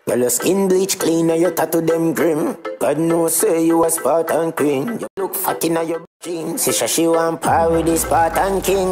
Girl, your skin bleach clean and your tattoo them grim. God knows say you a Spartan queen. You look fat in your jeans. Say she want par with the Spartan king.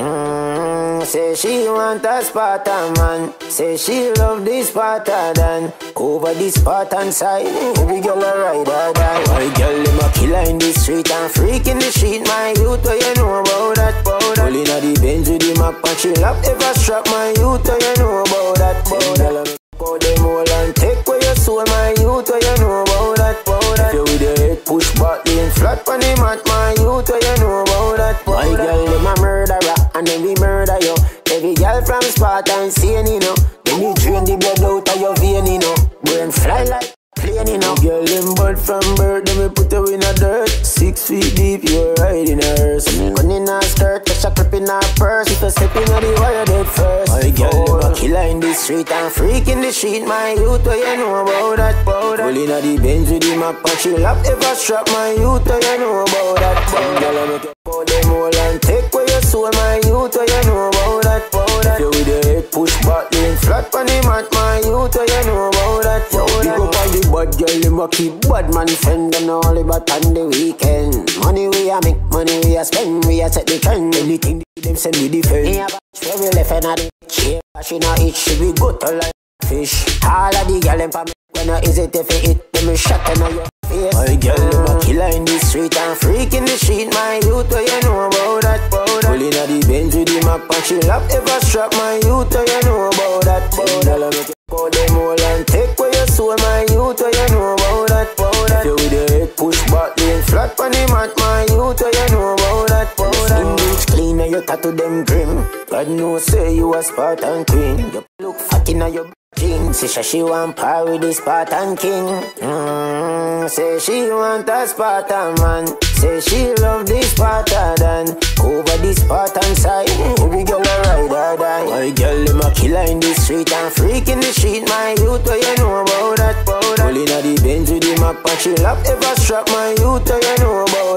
Say she want a Spartan man. Say she love the Spartan. Over the Spartan side, every girl a ride or die. My girl, them a killer in the street and freak in the street. My youth, what you know about that? Pulling out the Benz with the Mac and she lap ever strap. My youth, what you know about that? Pour them all and take away your soul. My youth, what you know about that? If you with your head push back, laying flat on the mat. My youth, what you know about that? My girl, them a murderer and then we murder you. Every girl from Sparta insane, you know. Then you drain the blood out of your vein, you know. Brain fly like plane, you know. Girl, them bird from birth, then we put you in a dirt. 6 feet deep, you're riding a hearse. Gun in her skirt, touch a clip in her purse. If you're stepping on the wire, dead first. My girl, them a killer in the street and freak in the street. My youth, what you know about that? Pulling out the Benz with the Mac and she lap ever strap. My youth, what you know about that? Girl, I make you pour them all and take away your soul. My youth, what you know about that? If you with your head push back, laying flat on the mat. My youth, what you know about that? Big up all the bad girl, them a keep bad man friend. And all about on the weekend. Money we a make, money we a spend. We a set the trend. Anything them send we defend. Me a batch where we left and a the chair. She not eat, she be good to like fish. All of the girl them for me. When I is it if you eat, them a shot in your face. My girl, them a killer in the street and freak in the street. My youth, what you know about that? Pulling out the Benz with the Mac and she lap ever strap. My youth, what you know about that? Girl, I make you pour them all and take away your soul. My youth, what you know about that? If you with your head push back, laying flat on the mat. My youth, what you know about that? Skin bleach clean and your tattoo them grim. God knows say you a Spartan queen. You look fat in your jeans. Say she want par with the Spartan king. Say she want a Spartan man. Say she love the Spartan. Over the Spartan side, every girl a ride or die. My girl, them a killer in the street and freak in the street. My youth, what you know about that? Pulling out the Benz with the Mac and she lap ever strap. My youth, what you know about